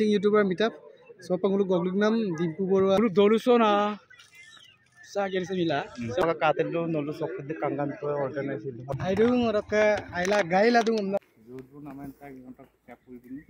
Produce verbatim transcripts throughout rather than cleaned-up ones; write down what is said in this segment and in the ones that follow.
Mising YouTuber meetup so pangulu goglik nam dimpu borwa group dolusona sa gense mila so ka katelu nolu sokde kangan to organize aidung roka aila gaila dung jodbu naman ta gonta kapul dini.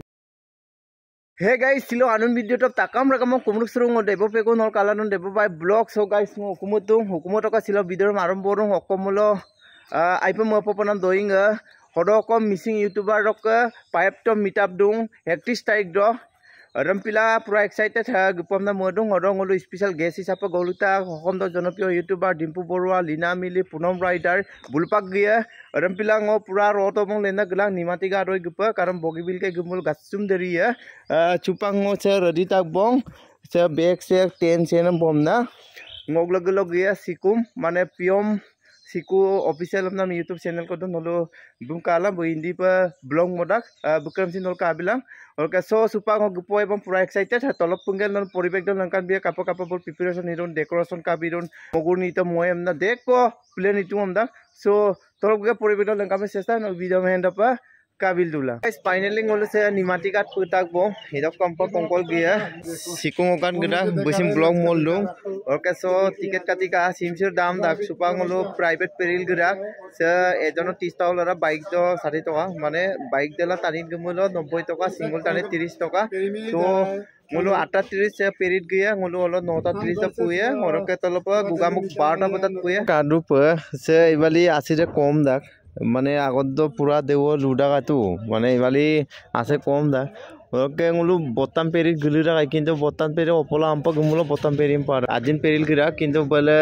Hey guys, silo anun video top takam rakam kumruk surung debo peko nol kalanun debo by blog. So guys, mo hukumotung hukumot ka silo video marum borong hokomulo aipa mo poponam doing hodo kom missing youtuber rok pipe to meet up dung hectic strike do rampila pura excited ha gupam na modung hodong olo special guest hisapa goluta hondo jonopriyo youtuber Dimpu Borua Lina Mili Punom Rider bulpak gia rampila ngo pura roto mong lena gelang nimati ga roi gupa karam bogibil ke gumul gasum dari ya cupang ngo se ready tak bong se bag se ten senam bomna ngoglog log ya sikum mane piom siku official nam YouTube channel ko don holo bungkala bo hindi pa blog modak bukram sin nol ka bilang orka so supa ngo gupo ebong pura excited ha tolop pungel non poribek don langkan bia kapo kapo bol preparation hiron decoration ka biron mogur ni to moyam na deko plan itu amda so tolop ga poribek don langkan sesta no video mehenda pa kabil dula guys finally ngolo se nimati kat putak bo hidop kampa kongkol gia sikung kan geda besim blog mol dong orka so tiket katika simsir dam dak supa ngolo private peril geda se ejono tis ta olara bike to sixty toka mane bike dela tanin gumulo ninety toka single tane thirty toka so ngolo thirty-eight se perit gia ngolo olo nine thirty ta puye orka tolopa gugamuk twelve batat puye kadu pa se ibali asire kom dak মানে আগত তো পুরা দেও লুডা গাতু মানে ইবালি আছে কম দা okay গুলো বতাম peri গলি রাখাই কিন্তু বতাম পেরি অপলা আমপা গুমলো বতাম পেরিম পার আজিন পেরিল গিরা কিন্তু বলে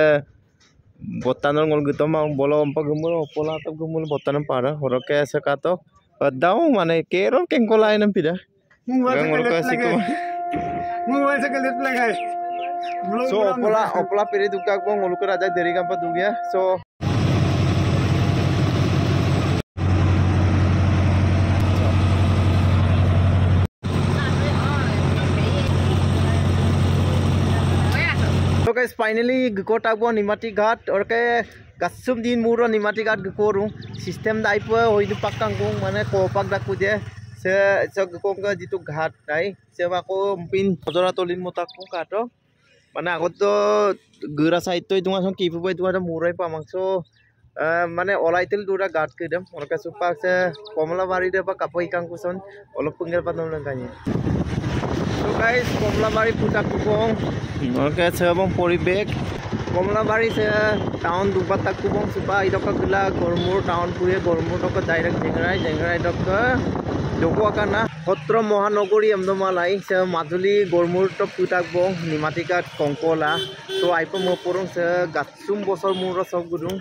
বতানর গল গতম বলো আমপা গুমলো অপলা তো গুমলো বতানম পার হরকে আছে কাতো দাও মানে কেরো কেঙ্কলা আইনম পিরা গঙ্গল কা সিকো মোবাইল সে গলত লাগাই সো অপলা অপলা পেরি দুকাক বং গলুক রাজা দেরি কাম্পা দুগিয়া so So guys finally gkota bo nimati ghat or ke gasum din muro nimati ghat gkoru system dai po hoinu pakang kung mane ko pak dak puje se se gkong ga jitu ghat dai se ma ko pin jora tolin motak ko kato mane agot to gura side to idunga son kipu boy dunga murai pamang so mane olaitil dura ghat kedam or ke supak se komla bari de pa kapoi kang kuson olop pungel panom langkanya. So guys Komlabari putak kubong oke sebong poribek Komlabari se town dupat tak kubong supa idoka gila Gormur town puye Gormur doka direct jengrai jengrai doka doko akana Hotro Mohanogori amdomalai se Madhuli Gormur to putak bong nimatika kongkola so aipa mo porong se gatsum bosor muro sob gudung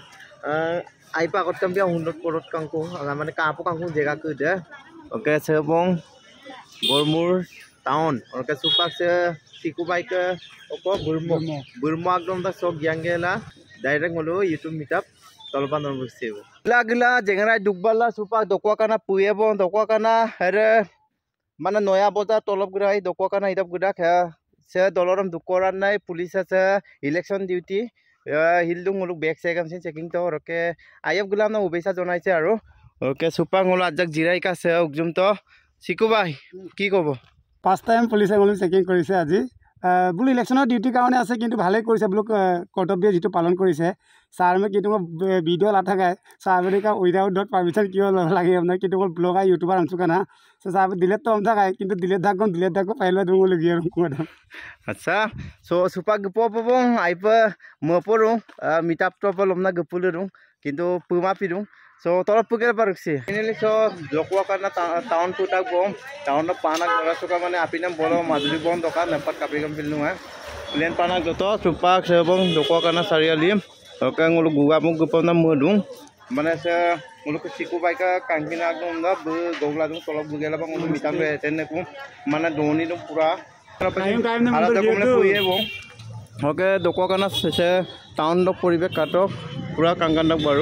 aipa kot kambia hundot korot kangku mane kapo kangku jega kude oke sebong Gormur town और के सुपाक से Siku bike ओको बुरमो बुरमो एकदम दा सब ग्यांगेला direct मोलो YouTube meetup तलबा नन बसेबो ला गला जेंगराय दुगबाला सुपाक दकवा काना पुयेबो दकवा काना हरे माने नया बजा तलब ग्राय दकवा काना इदब गुडा खे से दलरम दुकरान नाय पुलिस से इलेक्शन ड्यूटी हिलदुं मोलो बैक सेगम से चेकिंग तो रके आयब गुलाम ना उबेसा जनाइसे आरो ओके सुपाक मोलो आजक जिराय का से उगजुम तो सिकु बाय की कबो পাঁচ টাইম পুলিশে গলো চেকিং কৰিছে আজি বুলো ইলেকশনৰ ডিউটি কাৰণে আছে কিন্তু ভালে কৰিছে বুলো কৰ্তব্য যেটো পালন কৰিছে সাৰমে কিন্তু ভিডিও লাথাগায় সাবৰিকা উইদাউট ডট পারমিশন কিয় লাগে আপনা কিন্তু ব্লগাৰ ইউটিউবাৰ আনছুকানা সো সাব ডিলেট তো আমথাগায় কিন্তু ডিলেট দাগন ডিলেট দাগো পাইলা দুঙ লগিয়া ৰকম আচ্ছা সো সুপা গপ পবং আইপা মপরু মিটআপ তো পলমনা গপুলুরু কিন্তু পুমা পিরু so tolop pugel parukse finally so lokwa karna town putak bom town no panak gora suka mane apinam bolo maduli bom dokan napat kapigam pilnu ha len panak joto supak sebong lokwa karna sarialim oke ngulu guga mung gupona mudung mane se ngulu siku baika kangkina agdom da gogla dung tolop bugela bang ngulu mitam re tenne ku mane doni dum pura time time na ala komne puye bom oke dokwa karna se town do poribek kato pura kangandak baru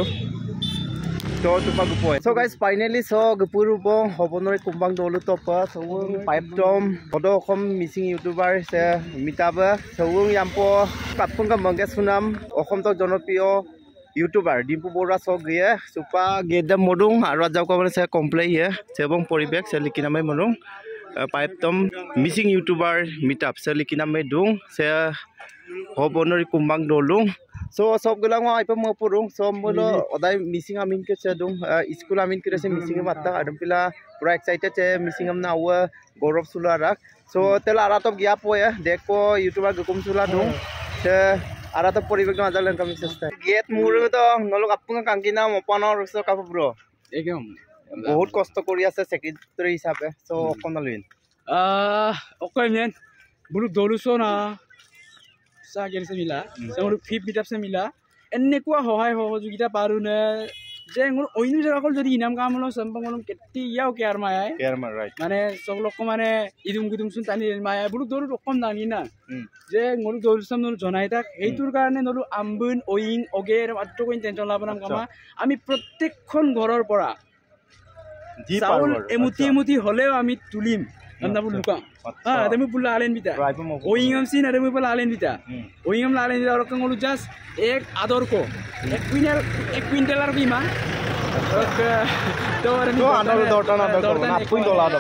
so so guys finally so gupuru bo hobonori kumbang dolu topa so pipe tom hodo khom missing youtuber se mitaba so yampo kapung ka mangge sunam okhom to jonopriyo youtuber Dimpu Borua so gie supa gedam modung aru ajau ka se komplei ye sebong poribek se likinamai modung pipe tom missing YouTuber meetup seli kiname dung se hobonori kumbang dolung so sob gulang wa ipa mo purung so mulo odai missing amin ke se dung school amin ke se missing matta adam pila pura excited che missing am na wa gorov sula rak so tel ara top gya poya dekko YouTuber gukum sula dung se ara top poribek na jalen kami sesta get muru to nolok apunga kangkina mopanor so kapu bro একদম বহুত কষ্ট কৰি আছে secretary হিচাপে so অকনলইন আহ okay man বুলু দলুছো না সাগের সে মিলা সে ফিফ মিটাপ সে মিলা এনেকুৱা সহায় সহযোগিতা পাৰুনে যে মোৰ অইনু জাগাকল যদি ইনাম কামলো সম্পংলম কেতি ইয়াও কেয়ার মায়াই কেয়ার মার রাইট মানে সব লোক মানে ইদুম গুদুম সুন টানি মায়াই বুলু দলু রকম দানি না যে মোৰ দলুসম নল জনাই তাক এইটোৰ কাৰণে নলু আমবুন অইং অগেৰ আত্ত কইন টেনশন লাবনাম কামা আমি প্ৰত্যেকখন ঘৰৰ পৰা চাউল এমুটি এমুটি হলেও আমি তুলিম নামনাবু লুকা হা দেমু বুলা আলেন বিতা ওইংম সিন দেমু বুলা আলেন বিতা ওইংম লালেন বিতা রকম হলো জাস্ট এক আদর কো এক কুইন্টাল এক কুইন্টাল আর কিমা তো তো আদর দরটা না দরটা না কুইন্টাল আদর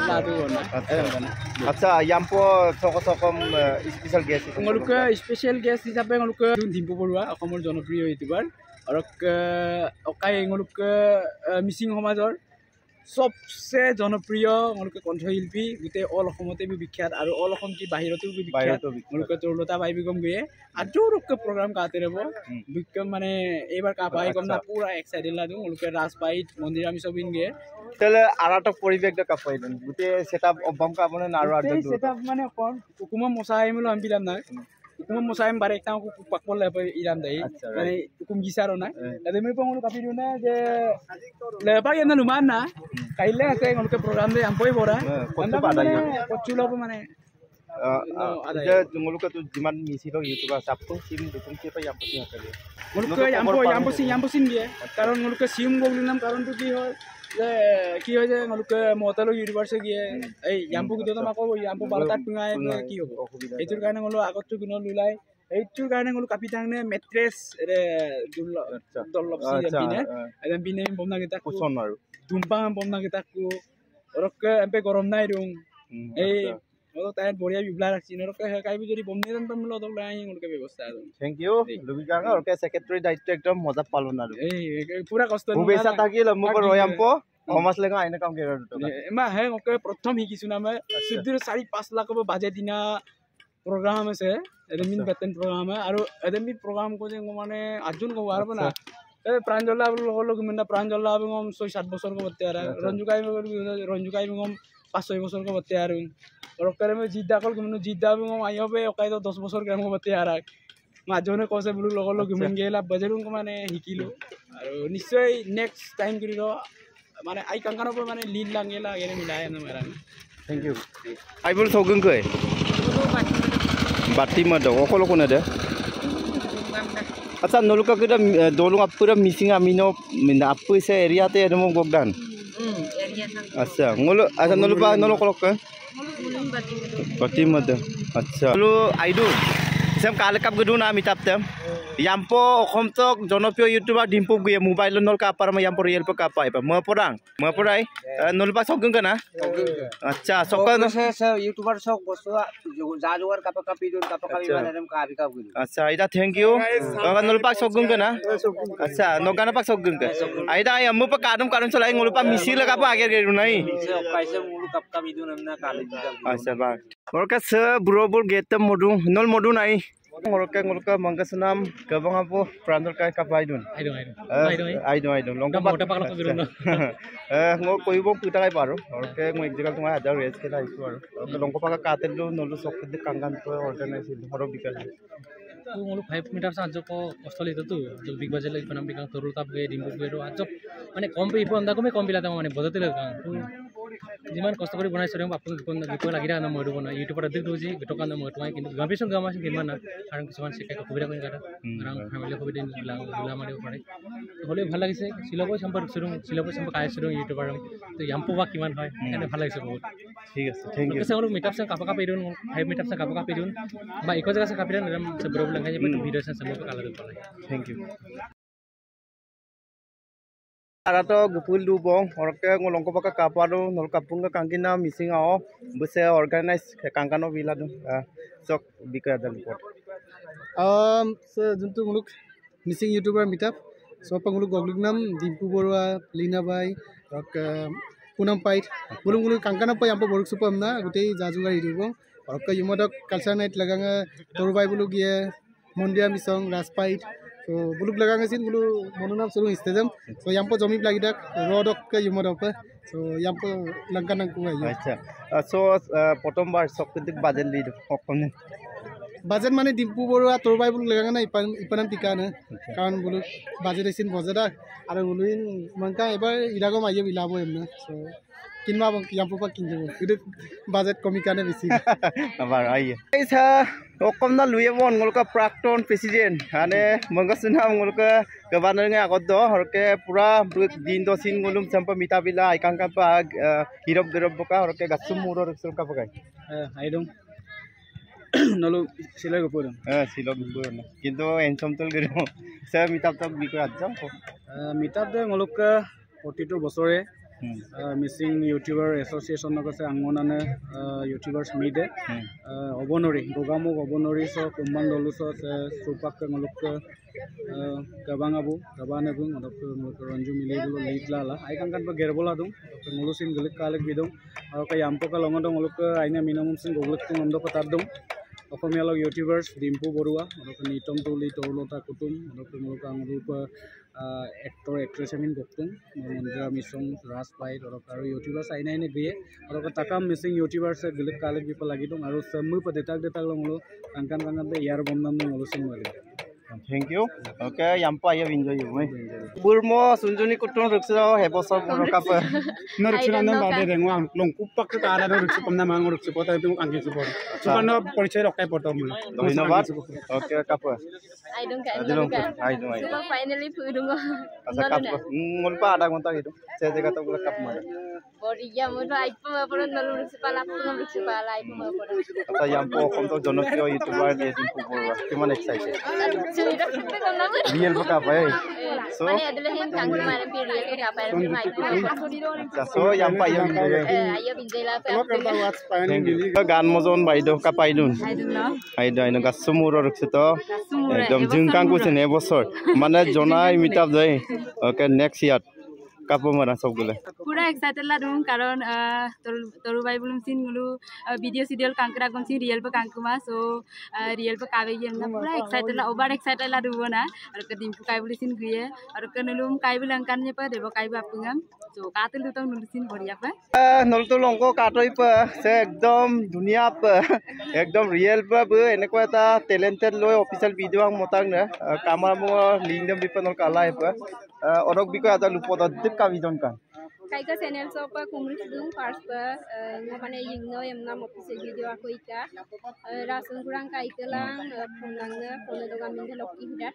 আচ্ছা ইয়াম্পো থক থকম special guest ngoluka special guest হিসাবে ngoluka ডিম্পু বৰুৱা অসমৰ জনপ্ৰিয় ইউটিউবাৰ আৰু অকাই ngoluka মিসিং সমাজৰ सबसे জনপ্ৰিয় ngoluka কণ্ঠশিল্পী গুতে অল অসমতে বিখ্যাত আৰু অল অসম কি বাহিৰতেও বিখ্যাত ngoluka তৰুলতা বাইবিগম গয়ে আজুরক প্রোগ্রাম কাতে রব বিক্রম মানে এবার কাপাই কম না পুরা এক্সাইটেড লাগু ngoluka রাজবাইত মন্দির আমি সবিন গে তেলে আরাটা পরিবেশ দ কাপাই দেন গুতে সেটআপ অবম কাবনে নারো আদ সেটআপ মানে কোন হুকুমা মসাই মিলো আমি বিলাম না হুকুমা মসাই বারে একটা পাকবল লে ইরাম দেই মানে হুকুম গিসারো না এদে মে পংলো কাপি না যে লেবা এনা নুমান না কাইলে আছে ngoluka program de ampoi bora কত পাদাই কচুলো মানে যে ngoluka তো জিমান মিছি তো ইউটিউবার সাপটো সিম দুকুম কে পাই আমপতি হাতে ngoluka ampo ampo sin ampo sin গে কারণ ngoluka সিম গবলি নাম কারণ তো কি হয় যে কি হয় যে ngoluka মতালো ইউটিউবার সে গিয়ে এই আমপো গিতো তো মাকো আমপো বারটা টুঙাই কি হবে এইটোর কারণে ngolo আগত গুণ লুলাই এইটোর কারণে ngolo কাপি থাংনে মেট্রেস রে দল্লপ সি বিনে এদম বিনে বমনা গিতা কুশন আৰু দুম্পা বমনা গিতা কো রকে এমপে গরম নাই রুম এই ওতো তাই বড়িয়া বিবলা রাখছি নরকে কাইবি যদি বমনে দেন তমলো তো লাই ngoluka ব্যবস্থা আছে থ্যাংক ইউ লুবিকাঙ্গা ওকে সেক্রেটারি দায়িত্ব একদম মজা পালন আৰু এই পুরা কষ্ট ভুবেসা থাকিল মোক রয়াম্পো সমাজ লেগা আইনা কাম কেৰ এমা হে ওকে প্রথম হিকিছু না মই সিদ্ধিৰ চাৰি পাঁচ লাখ বাজে দিনা program আছে এডমিন বেতন program আৰু এডমিন program কো যে মানে আজুন কো আর না এ প্রাঞ্জলা লগ মিনা প্রাঞ্জলা বম ছয় সাত বছর কো বতে আর রঞ্জুকাই রঞ্জুকাই বম পাঁচ ছয় বছর কো বতে আর রকরে মে জিদ্দা কল মিনা জিদ্দা বম আইবে ওকাই তো দশ বছর গ্রাম কো বতে আর মাজনে কসে বুলু লগ লগ মিন গেলা বাজেরুম কো মানে হিকিলো আৰু নিশ্চয় নেক্সট টাইম করিল মানে আই কাঙ্কানো মানে লিড লাঙ্গেলা গেলে মিলাই না মেরা থ্যাংক ইউ আই বল সগং কই বাতি মদ অকল কোন দে আচ্ছা নলুকা কিটা দলুং আপুরা মিসিং আমিনো আপুইছে এরিয়াতে এদম গগদান হুম এরিয়া আচ্ছা ngolo আচ্ছা নলুবা নলো কলক বাতি মদ আচ্ছা লু আইদু সেম কালে কাপ গদু না মিতাপতে ইয়াম্পো অসমতক জনপ্ৰিয় ইউটিউবার ডিম্পু গয়ে মোবাইল নল কাপার মা ইয়াম্পো রিয়েল প কাপাই পা ম পরাং ম পরাই নলবা সগং কনা আচ্ছা সকন সে ইউটিউবার সক বস্তু যা জোয়ার কাপা কাপি দুন কাপা কাপি বানাম কাবি কাপ গুলো আচ্ছা আইদা থ্যাংক ইউ নলবা সগং কনা আচ্ছা নগানা পা সগং ক আইদা আই আমু পা কাদম কারণ চলাই নলবা মিছি লাগা পা আগে গেরু নাই সে কাইসে মুলু কাপ কাপি দুন আমনা কালে আচ্ছা বা ওরকা স ব্রোবুর গেতম মডু নল মডু নাই ngolka ngolka mangkasanam kabang apo prandor kai kapai dun aidon aidon aidon aidon longka mota pakla ko dun eh ngo koibo puta kai paro orke ngo ekjagal tuma ada race kela isu aro orke longka paka katel do nolu sok de kangan to organize horo bikal तो मोलो five metre से आज को कष्ट लेते तो जो big बाजार लगे पनाम बिका तोरु ताप गए डिम्बु गए रो आज माने कम पे इपन दाको में कम बिलाता माने बजते लगा तो जिमान कष्ट करी बनाई सरे आपन कोन बिको लागि रा न मडु बना यूट्यूब पर देख दोजी बिटका न मटु किन्तु गाबिसन गामासिन किमान कारण किमान से का कबिरा कोन काटा राम फैमिली कबि दिन गुला मारे पड़े হলে ভাল লাগিছে সিলব সম্পর্ক শুরু সিলব সম্পর্ক আই শুরু ইউটিউবার তো ইয়াম্পো বা কিমান হয় এনে ভাল লাগিছে বহুত ঠিক আছে থ্যাংক ইউ সে মিটআপ সে কাপা কাপি দিন ফাইভ মিটআপ সে কাপা কাপি দিন বা ইকো জায়গা সে কাপি দিন সে ব্রো লঙ্কা যে ভিডিও সে সম্পর্ক আলাদা করে thank you Arato gupul dubong orke ngolong ko baka kaparo nol kapung ka kangkina missing ao bese organize kangkano vila du sok bika dal report um so juntu muluk missing youtuber meetup so panguluk gogluk nam Dimpu Borua Lina Bai ok punam pait muluk muluk kangkana pai ampo boruk supam na gutei jajuga idibo orke yumodok culture night laganga torbai buluk ye mondia misong raspait so buluk laganga sin bulu monunam suru istedam so yampo jomi plagidak rodok ke yumodok so yampo langkanang ku ayo acha so prothom bar sok kedik budget lead okone budget mane Dimpu Borua torbai buluk laganga na ipan ipanam tikana karon buluk budget esin bojada aru buluin mangka ebar irago maye bilabo emna so kinma bang yampo pa kinjebo itu budget komikane besi abar aye isa okomna luye mon ngolka prakton president ane mangasuna ngolka governor nge agot do horke pura din do sin ngolum sampa mitabila aikangka pa hirop gerop boka horke gasum muro ruksul ka pakai aidong nalo sila ko puro eh sila ko puro kinto ensom tol gero sa mitab tok biko ajam ko mitab de ngolka প্ৰতিটো বছৰে missing YouTuber association আছে আঙ্গনানে YouTubers মিটে অবনরি গোগামুক অবনরি স কুম্বান দলুস সুপাক ngoluk gabangabu gabanebu ngoluk ranju milebulo litlala aikangkan ba gerbola dum ngolusin gelik kalek bidong aro kay ampo ka longodong ngoluk aina minamum sin gogluk tung ondo patardum Asomiya লগ YouTubers Dimpu Baruah আৰু নিতম তুলি তৌলতা কুতুম আৰু মূলক আঙুৰূপ এক্টৰ এক্ট্ৰেছ এমিন গপ্তুং মন্দিৰা মিছং ৰাজ পাইট আৰু ইউটিউবাৰ্স আইনা আইনে গিয়ে আৰু তাকাম মিছিং ইউটিউবাৰ্স গিলিক কালেক বিপ লাগি দং আৰু সমু প দেতাক দেতাক লংলো কাংকান কাংকান ইয়াৰ বন্ধন মলুসিং মালি Thank you. Okay, yampa ya enjoy you. Burmo sunjuni kutun ruksa hebosor rukap. No ruksa nam bade rengwang long kupak ka ara no ruksa pamna mang ruksa pota tu angki support. Sukarno porichai rokai poto mul. Dhinobad. Okay, kap. I don't get. I don't get. I don't. So finally pudung. Asa kap. Ngulpa ada ngonta gitu. Saya jaga tu kap mana. Boriya mo to aipa maporo nalu ruksa pala pun ruksa pala aipa maporo. Asa yampo konto jonokyo youtuber dia Dimpu Borua. Cuman excited. Real baka pa eh. So mane adle hin kangku mane pi real ka pa pi mai. So yampa ya enjoy. Ayo binjela pa. Gan mojon baido ka paidun. I don't know. Aido aino gasumuro ruksito. Ekdom jungkang ku sene bosor. Mane jonai meetup jai. Okay, next year. Kapo mara sobgule pura excited la dum karon toru bai bulum sin gulu video serial kankra gon sin real pa kankuma so real pa kabe yem na pura excited la over excited la dubo na ar ka Dimpu kai buli sin griye ar ka nulum kai bulang kan nye pa debo kai ba pungam so katul tu tong nulusin boriya pa nol tu longko katoi pa se ekdom dunia pa ekdom real pa bu eneko eta talented loi official video ang motang na kamar mo lingdom bipanol kalai pa orok biko ada lupot adip ka vision kan Kaika channel so pa kumris dung first pa ngapane yingno yamna official video ako ika rasun kurang kaika lang phonang na phone do gamin lokki hidat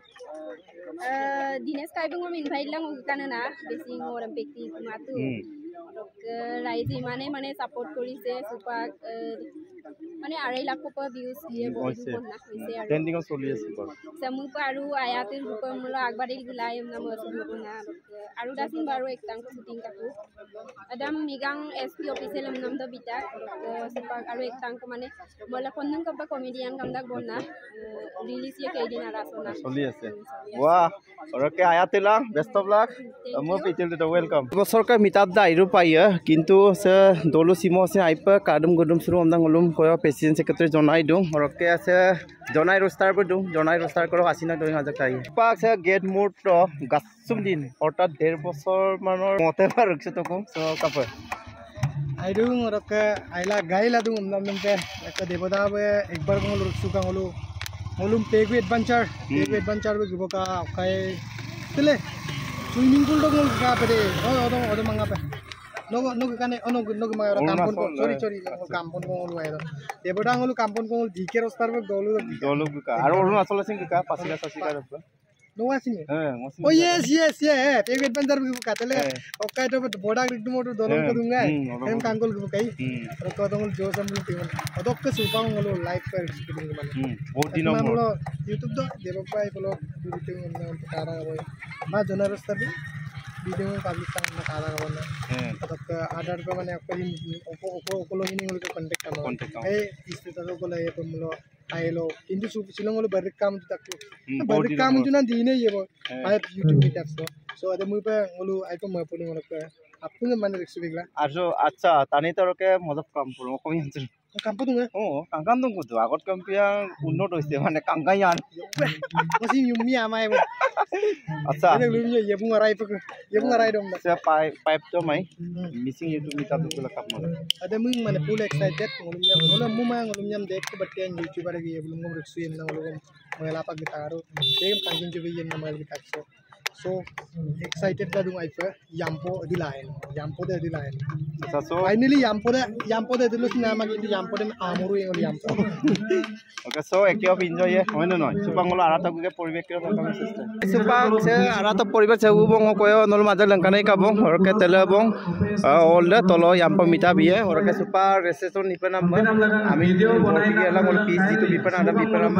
dines kai bung min bhai lang ukana na besi ngoram pekti kumatu orok raiji mane mane support korise supak মানে আড়াই লাখ পা views দিয়ে বহুত না হইছে আর trending ও চলি আছে বল সমু পারু আয়াতে রূপ মূল আগবাড়ি গুলাই নাম সুযোগ না আৰু দাসিন বারো একটাং শুটিং কাকু আদাম মিগাং এসপি অফিসিয়াল নাম দ বিটা সপাক আৰু একটাং মানে মলা কন্নং কবা কমেডিয়ান কামদাক বনা রিলিজ ইয়ে কেদিন আর আসনা চলি আছে ওয়া ওরকে আয়াতে লাং বেস্ট অফ লাক মো পিটেল দ ওয়েলকাম বছরকা মিটাপ দা আইরু পাইয়া কিন্তু সে দলু সিমো সে আইপা কাদম গদম শুরু আমদাং অলুম কয় প্রেসিডেন্ট সেক্রেটারি জনাই দুং ওরকে আছে জনাই রোস্টার ব দুং জনাই রোস্টার করো আসিনা দুই হাজার টাই পাক সে গেট মোড র গাছুম দিন অর্থাৎ দেড় বছর মানৰ মতে পার রকছে তকম সো কাপে আইদুং ওরকে আইলা গাইলা দুং আমদাম নমতে একটা দেবদা বে একবার গল রুকসুকা হলো হলুম পেগু এডভেঞ্চার পেগু এডভেঞ্চার বে গবকা কাই তেলে সুইমিং পুল দং কা পে ও ও ও মাঙ্গা পে Nogo nogo kane ono nogo ma kampon ko sorry sorry kampon ko lu ayo debodang lu kampon ko dike rostar be dolu dolu ka aro Arunachal sing ka pasila sasika ra no asing eh oh yes yes yeah pege adventure be ka tele okai to bodak rik motor dolon ko dunga em kangol ko kai ro ko dong jo sam lu tiwan odok ke supang lu live per experience mane বহুত দিন mo youtube do debo pai blog video na tara boy ma jona rostar be video public tang na kala ko na tapos other ko man ako rin upo upo upo lo ini ulit contact kamo eh isto to ko la ye pamulo aylo hindi su silong ulo barik kam takko barik kam ju na dine ye bo ay YouTube meetup so so ade mu pa ulo ay ko mo puli ulo ka apun man reksu bigla আছো আচ্ছা টানি তৰকে মজত কাম কৰো কমি আছো কাম পু dunga ও কাংকান দং কুতো আগত কাম্পিয়া উন্নত হৈছে মানে কাংকায়ান masi yumi amai bo আচ্ছা ene lumye ye bu ngarai pa ye bu ngarai dong সে পাই পাইপ তো মাই মিসিং ইউটিউব মিটা তো কাপ মলে ada mu man full excited ngulumnya ngulum mu ma ngulumnya dek ko batte YouTuber ge belum ngom reksu yen na ngulum mela pa gitaro dem kangin ju yen na mal gitar so so excited da dung aipa yampo di lain yampo de di lain আচ্ছা so finally yampo de yampo de dilu sina ma gi yampo de amuru yen yampo okay so একে অফ enjoy হয় না নয় সুপাঙ্গল আরাতা গুকে পরিবেশ কে রকম system সুপাং সে আরাতা পরিবেশ সে উবং কয় নল মাজা লঙ্কানাই কাবং হরকে তেলবং অল দে তলো ইয়াম্পো মিটা বিয়ে হরকে সুপার রেসেসন নিপেনাম আমি ভিডিও বনাই গেলা মল পিস জিতু বিপনা আদা বিপনাম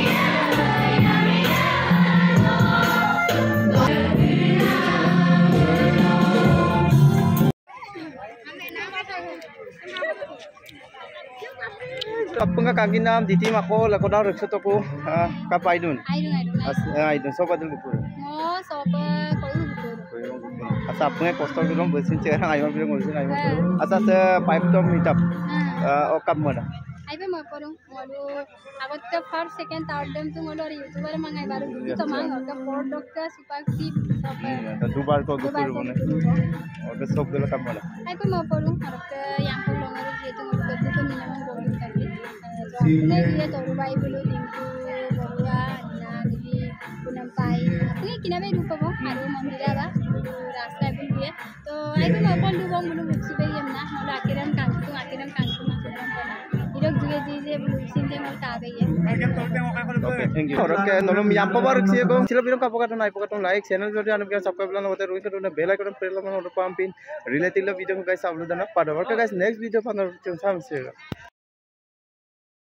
Apung kaki nam diti mako lakoda rekso toko kapaidun. Aidun aidun. Aidun sobat dulu pura. Oh soba koyu betul. Asa apungnya kostor dulu bersin cerang ayam bilang bersin ayam. Asa se pipe tom meetup. Oh kap mana? Aibe mo porong modu agot ka first second third dem tu modu YouTuber mangai baru itu mang ka fourth doctor supaksi soba. Dubar to dukur bone. Oke sob dulu kap mana? Aibe mo porong ka yang porong aru jetu modu ka tu minaman bolong kaki. Ini dia toru bai bulu dingku borua na di punampai. Ini kinabe rupa bo aru mandira ba rasta pun dia. To aibe mo pon du bong bulu muksi be yamna modu akiram kanku akiram kanku masuram bola. Irok juga jije bulu sinte mo tabe ye. Oke thank you. Oke nolom yampo bar ksi ko sila bilang kapokaton ai pokaton like channel jodi anu biar subscribe lan hote ruin kadone bell icon press lan hote pampin related video guys upload na pada work guys next video panor chun sam